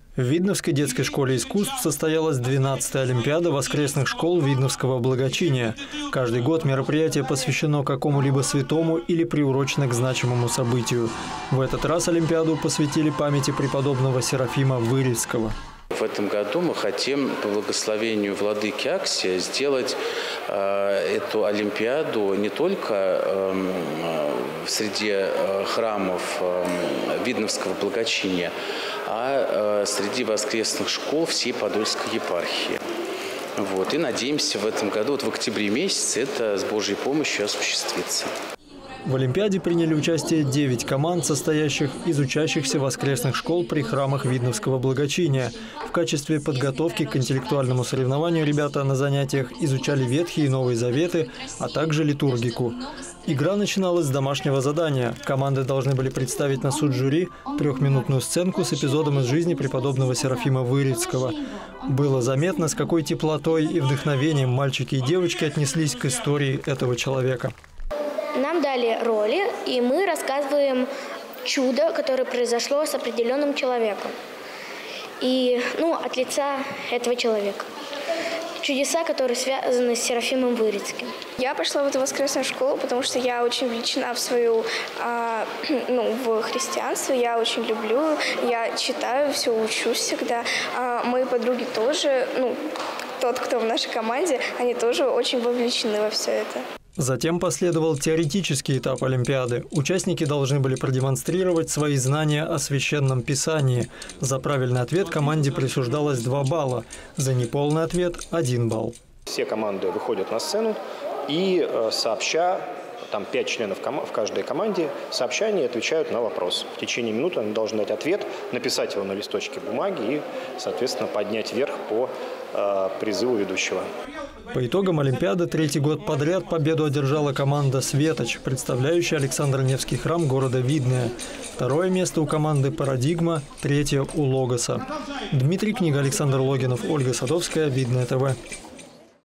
В Видновской детской школе искусств состоялась 12-я Олимпиада воскресных школ Видновского благочиния. Каждый год мероприятие посвящено какому-либо святому или приурочено к значимому событию. В этот раз Олимпиаду посвятили памяти преподобного Серафима Вырицкого. В этом году мы хотим по благословению владыки Аксия сделать эту Олимпиаду не только среди храмов Видновского благочиния, а среди воскресных школ всей Подольской епархии. И надеемся, в этом году, в октябре месяце, это с Божьей помощью осуществится. В Олимпиаде приняли участие 9 команд, состоящих из учащихся воскресных школ при храмах Видновского благочиния. В качестве подготовки к интеллектуальному соревнованию ребята на занятиях изучали Ветхие и Новые Заветы, а также литургику. Игра начиналась с домашнего задания. Команды должны были представить на суд жюри 3-минутную сценку с эпизодом из жизни преподобного Серафима Вырицкого. Было заметно, с какой теплотой и вдохновением мальчики и девочки отнеслись к истории этого человека. Нам дали роли, и мы рассказываем чудо, которое произошло с определенным человеком. И, от лица этого человека. Чудеса, которые связаны с Серафимом Вырицким. Я пошла в эту воскресную школу, потому что я очень влечена в христианство. Я очень люблю, я читаю, все учусь всегда. Мои подруги тоже, тот, кто в нашей команде, они тоже очень вовлечены во все это. Затем последовал теоретический этап Олимпиады. Участники должны были продемонстрировать свои знания о Священном Писании. За правильный ответ команде присуждалось 2 балла, за неполный ответ – 1 балл. Все команды выходят на сцену и сообща, там 5 членов в каждой команде, сообща они отвечают на вопрос. В течение минуты они должны дать ответ, написать его на листочке бумаги и, соответственно, поднять вверх по призыву ведущего. По итогам Олимпиады 3-й год подряд победу одержала команда «Светоч», представляющая Александро-Невский храм города Видное. 2-е место у команды «Парадигма», 3-е у «Логоса». Дмитрий Книга, Александр Логинов, Ольга Садовская, Видное ТВ.